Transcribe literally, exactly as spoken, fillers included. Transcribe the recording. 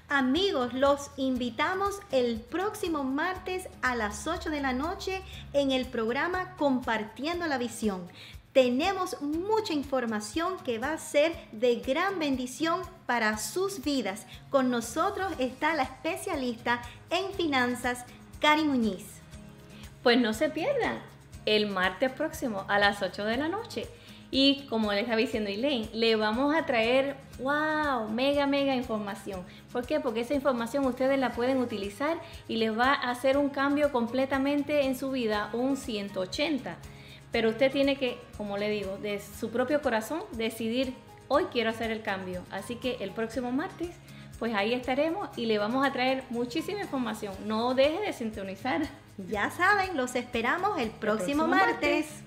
Amigos, los invitamos el próximo martes a las ocho de la noche en el programa Compartiendo la Visión. Tenemos mucha información que va a ser de gran bendición para sus vidas. Con nosotros está la especialista en finanzas, Cari Muñiz. Pues no se pierdan el martes próximo a las ocho de la noche. Y como les estaba diciendo Elaine, le vamos a traer, wow, mega, mega información. ¿Por qué? Porque esa información ustedes la pueden utilizar y les va a hacer un cambio completamente en su vida, un ciento ochenta. Pero usted tiene que, como le digo, de su propio corazón decidir, hoy quiero hacer el cambio. Así que el próximo martes, pues ahí estaremos y le vamos a traer muchísima información. No deje de sintonizar. Ya saben, los esperamos el próximo, el próximo martes. martes.